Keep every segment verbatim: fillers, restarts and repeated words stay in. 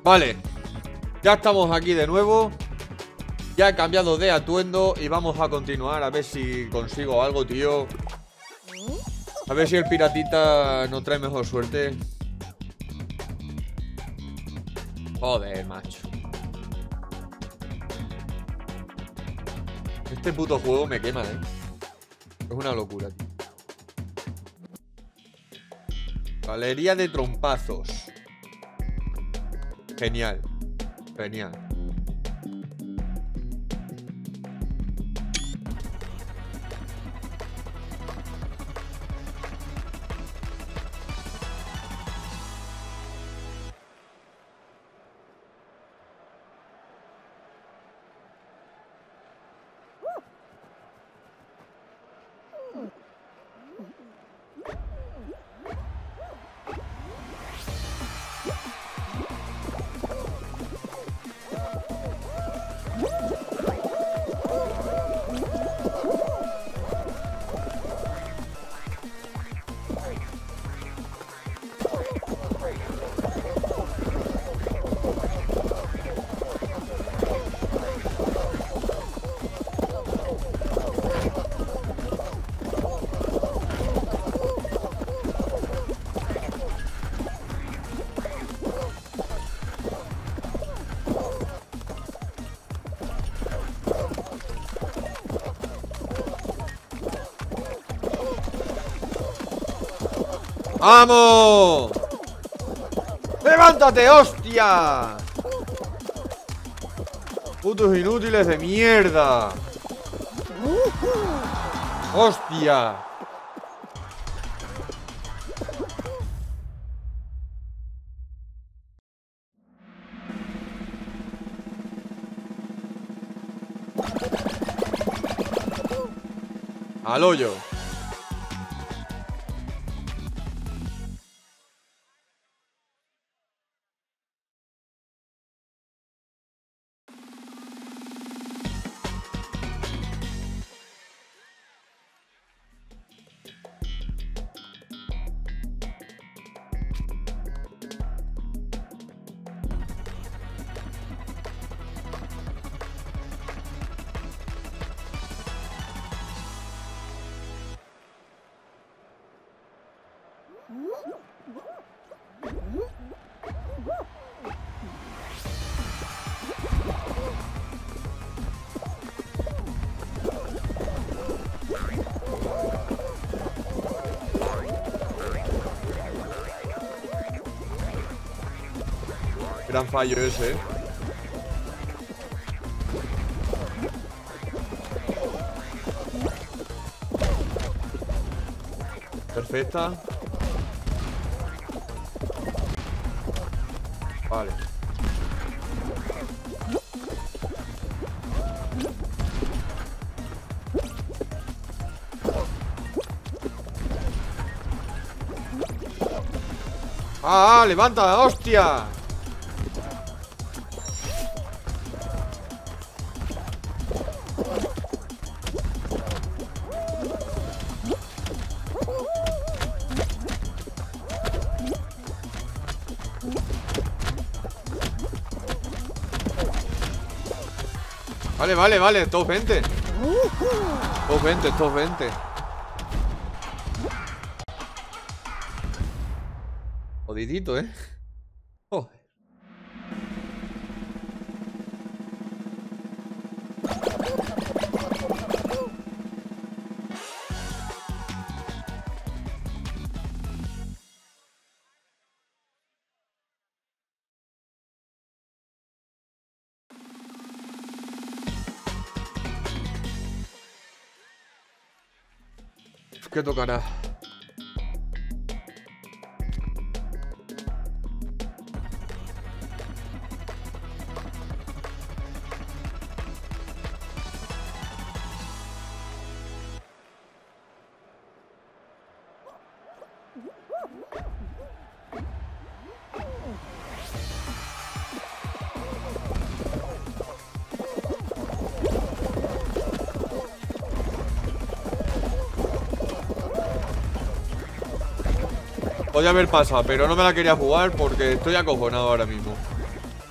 Vale, ya estamos aquí de nuevo. Ya he cambiado de atuendo y vamos a continuar a ver si consigo algo, tío. A ver si el piratita nos trae mejor suerte. Joder, macho. Este puto juego me quema, eh. Es una locura, tío. Galería de trompazos. Genial. Genial. ¡Vamos! ¡Levántate, hostia! Putos inútiles de mierda. ¡Hostia! Al hoyo. Gran fallo ese, ¿eh? Perfecta. Vale. ¡Ah, ah! ¡Levanta, hostia! Vale, vale, vale, top veinte. Top veinte, top veinte. Jodidito, eh. Oh. ¿Qué tocará? Podía haber pasado, pero no me la quería jugar porque estoy acojonado ahora mismo.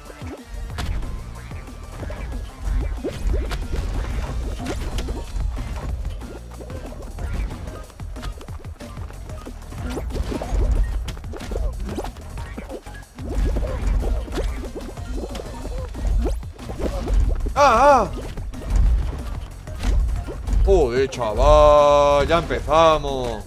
¡Ah, ah! Joder, chaval. Ya empezamos.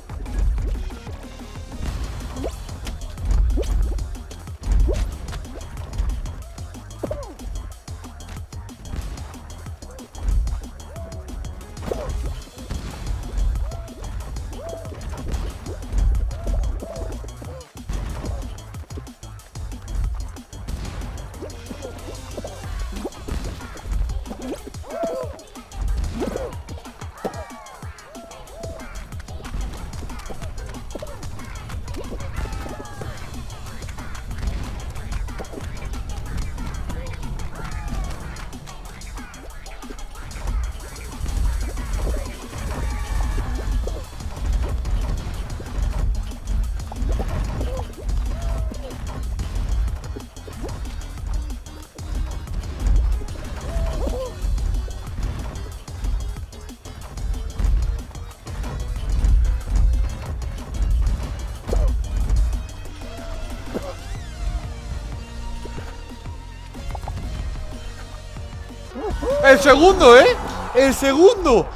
El segundo, ¿eh? El segundo.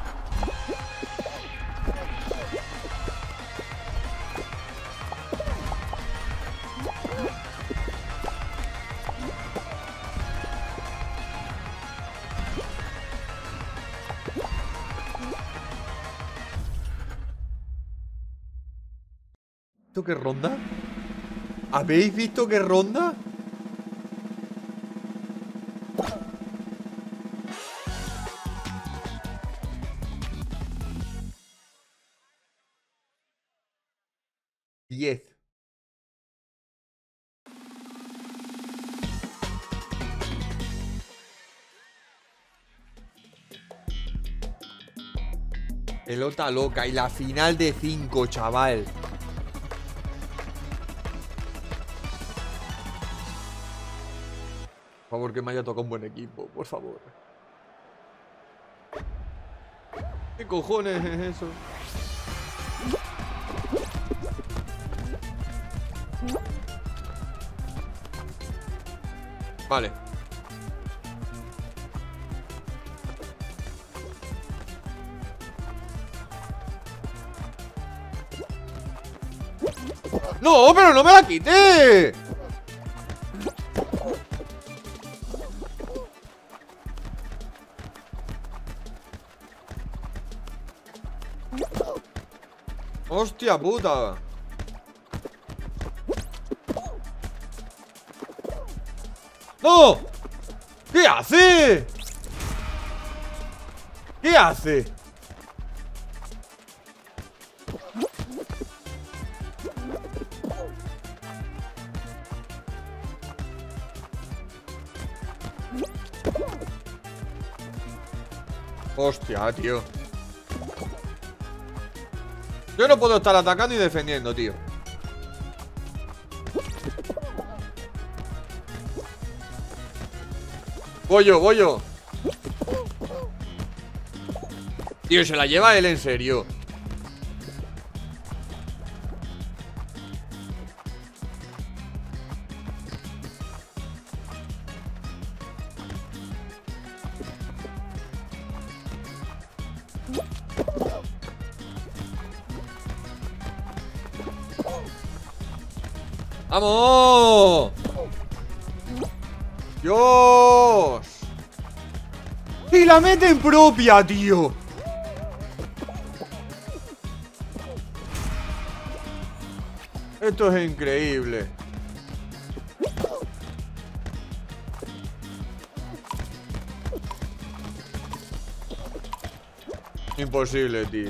¿Esto qué ronda? ¿Habéis visto qué ronda? diez. Pelota loca. Y la final de cinco, chaval. Por favor, que me haya tocado un buen equipo. Por favor. ¿Qué cojones es eso? Vale. ¡No, pero no me la quité! ¡Hostia puta! ¡No! ¿Qué hace? ¿Qué hace? Hostia, tío. Yo no puedo estar atacando y defendiendo, tío. Voy yo, voy yo. Tío, se la lleva él en serio. ¡Vamos! ¡Dios! ¡Y la mete en propia, tío! Esto es increíble. Imposible, tío.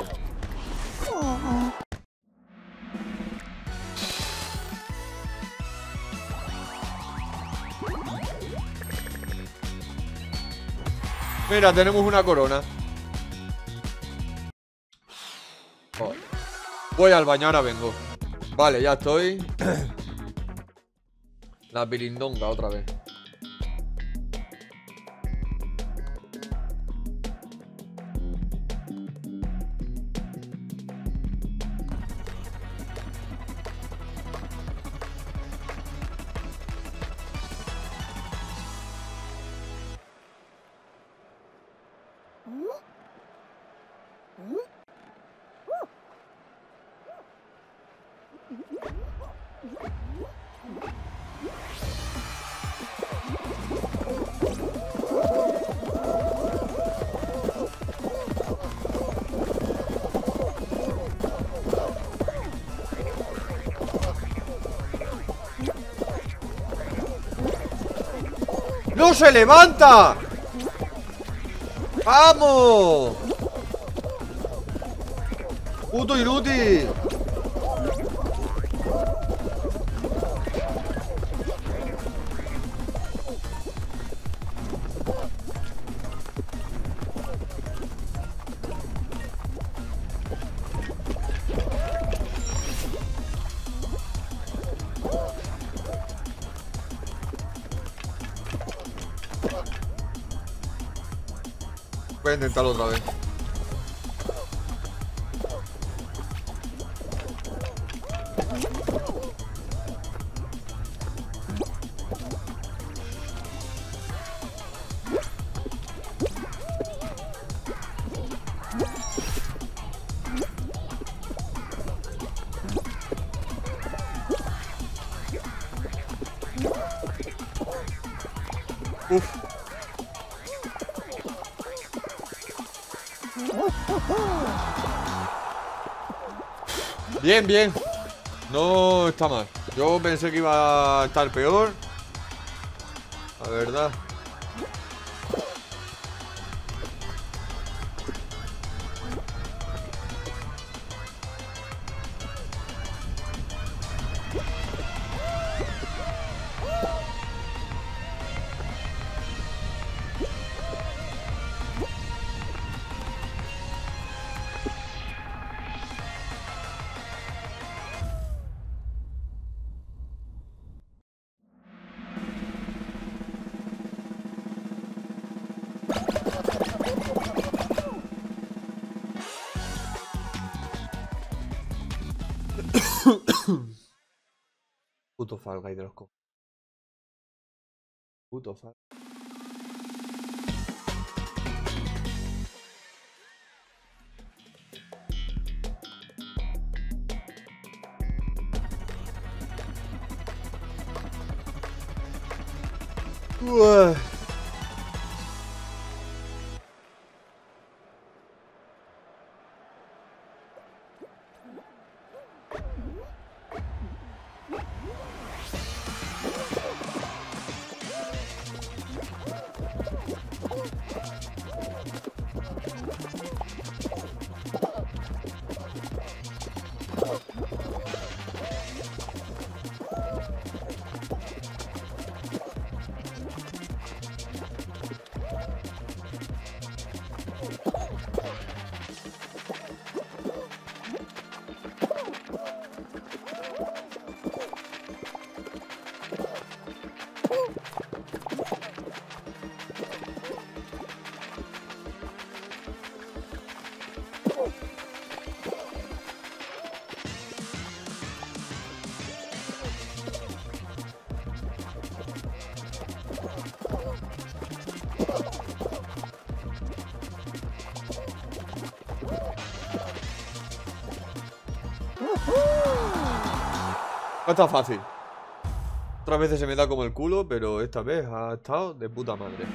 Mira, tenemos una corona. Joder. Voy al baño, ahora vengo. Vale, ya estoy. La pirindonga otra vez. ¡No se levanta! ¡Vamos! ¡Puto inútil! Voy a intentarlo otra vez. Uf. Bien, bien. No está mal. Yo pensé que iba a estar peor. La verdad. Puto Fall Guy de los co. Puto Fall. Uah. No está fácil. Otras veces se me da como el culo, pero esta vez ha estado de puta madre.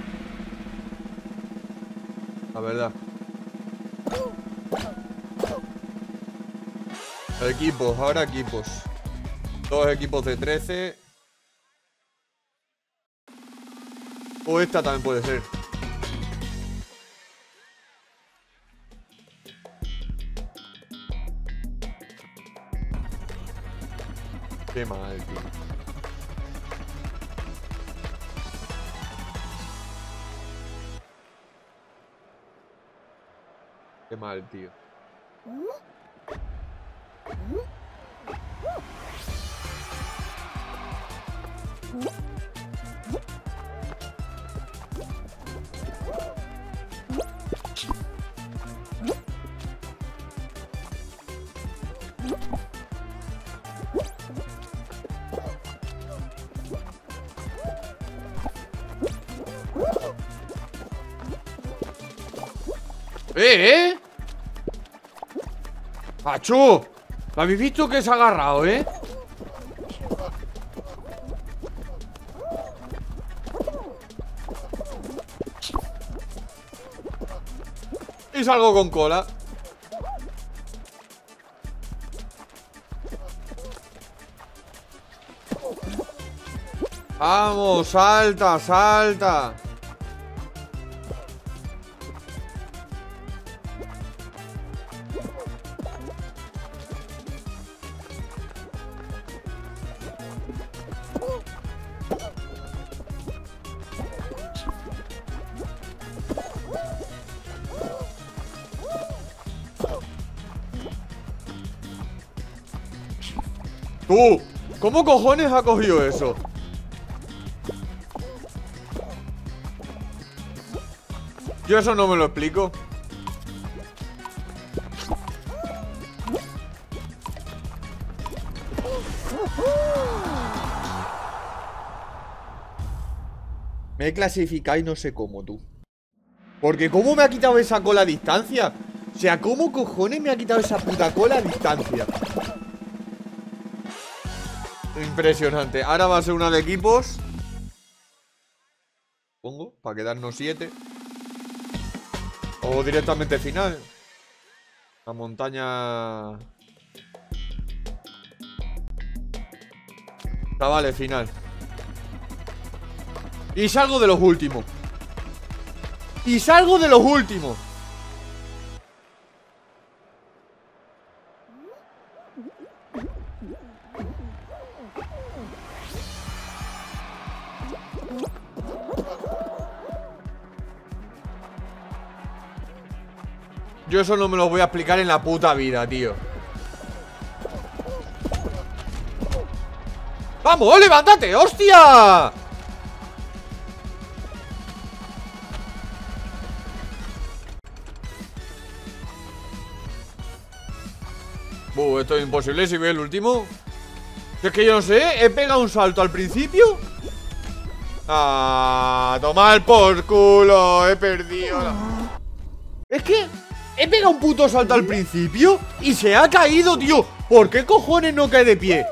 La verdad. Equipos, ahora equipos. Dos equipos de trece. O esta también puede ser. Qué mal, tío. Qué mal, tío. ¡Eh, eh! ¡Achú! ¿Lo habéis visto que se ha agarrado, eh? Y salgo con cola. Vamos, salta, salta. ¡Tú! ¿Cómo cojones ha cogido eso? Yo eso no me lo explico. Me he clasificado y no sé cómo, tú. Porque ¿cómo me ha quitado esa cola a distancia? O sea, ¿cómo cojones me ha quitado esa puta cola a distancia? Impresionante. Ahora va a ser una de equipos. Pongo, para quedarnos siete. O directamente final. La montaña. Chavales, final. Y salgo de los últimos. Y salgo de los últimos. Yo eso no me lo voy a explicar en la puta vida, tío. ¡Vamos, levántate, hostia! Uh, esto es imposible si ve el último. Es que yo no sé, he pegado un salto al principio. Ah, tomar por culo, he perdido la... Es que he pegado un puto salto al principio y se ha caído, tío. ¿Por qué cojones no cae de pie?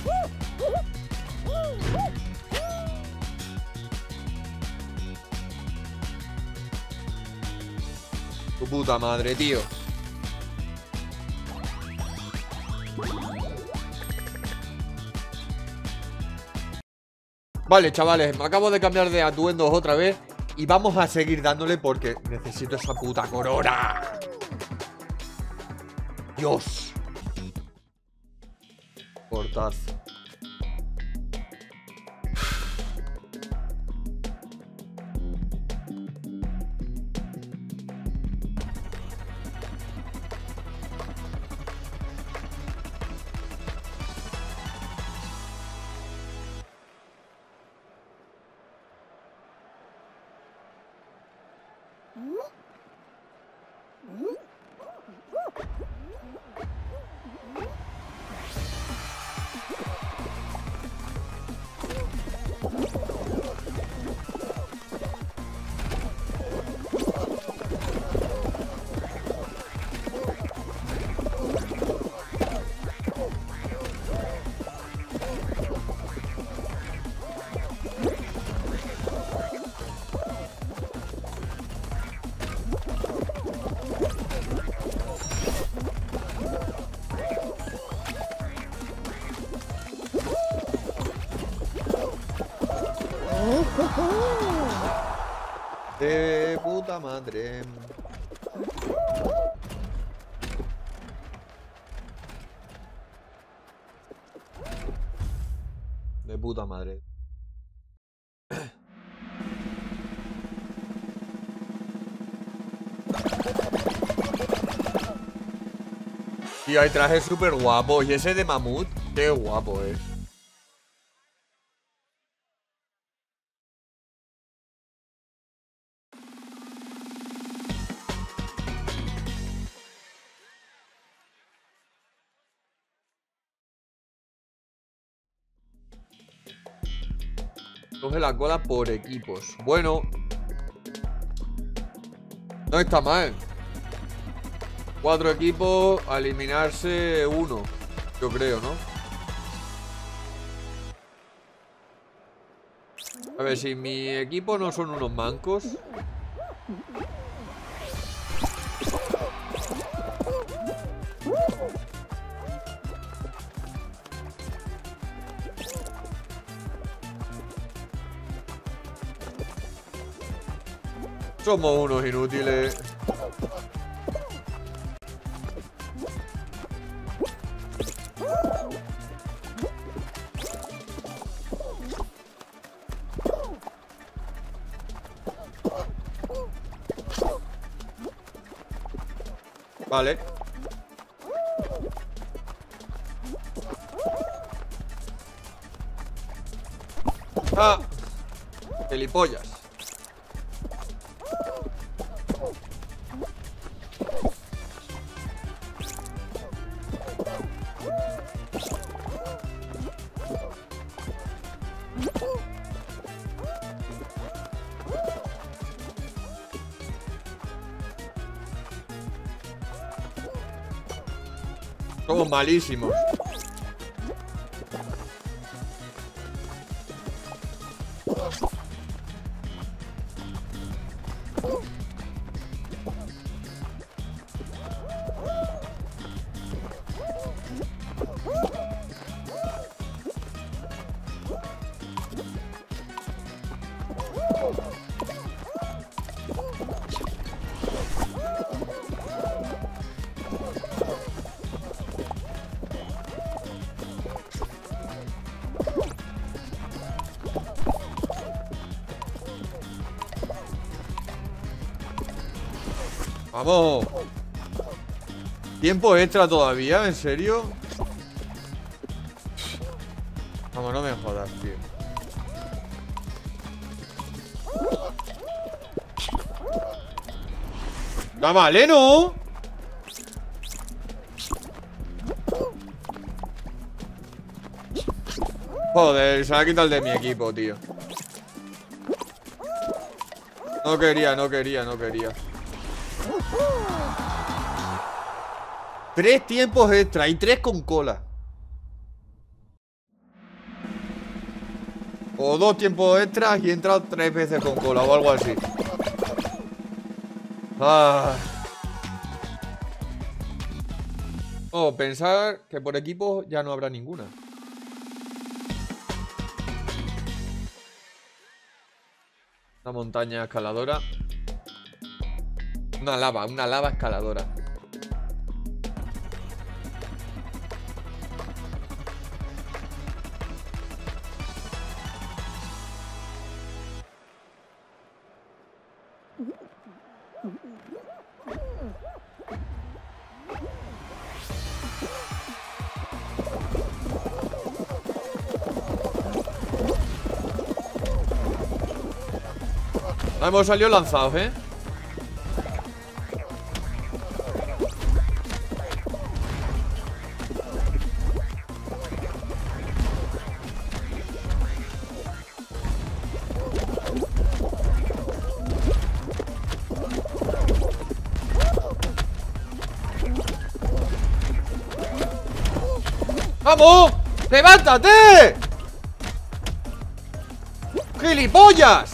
Tu puta madre, tío. Vale, chavales, me acabo de cambiar de atuendos otra vez. Y vamos a seguir dándole porque necesito esa puta corona. Dios. Cortad. De puta madre. De puta madre. Y hay trajes súper guapos. Y ese de mamut, qué guapo es. Coge la cola por equipos. Bueno, no está mal. Cuatro equipos, a eliminarse uno, yo creo, ¿no? A ver, si mi equipo no son unos mancos. Somos unos inútiles. Vale. ¡Ah! Gilipollas. Somos malísimos. Vamos. Tiempo extra todavía, ¿en serio? Vamos, no me jodas, tío. ¡La vale, no! Joder, se ha quitado el de mi equipo, tío. No quería, no quería, no quería. Tres tiempos extra y tres con cola. O dos tiempos extras y he entrado tres veces con cola o algo así. Ah. Oh, pensar que por equipo ya no habrá ninguna. Una montaña escaladora. Una lava, una lava escaladora. Hemos salido lanzados, ¿eh? ¡Vamos! ¡Levántate! ¡Gilipollas!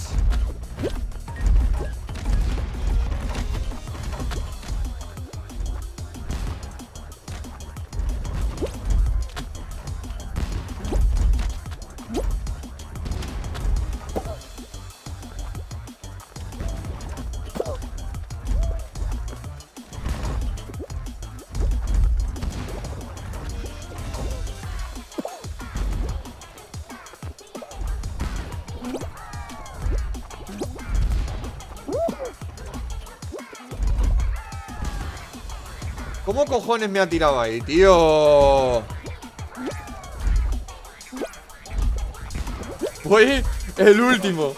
¿Cómo cojones me ha tirado ahí, tío? Fue el último.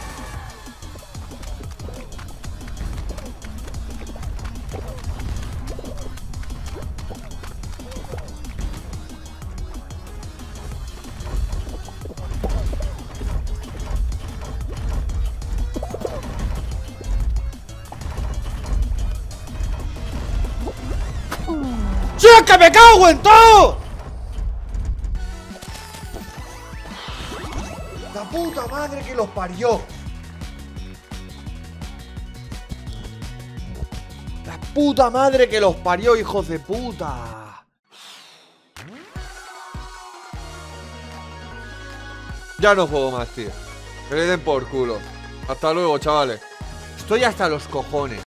¡Sí, que me cago en todo! La puta madre que los parió. La puta madre que los parió, hijos de puta. Ya no juego más, tío. Que le den por culo. Hasta luego, chavales. Estoy hasta los cojones.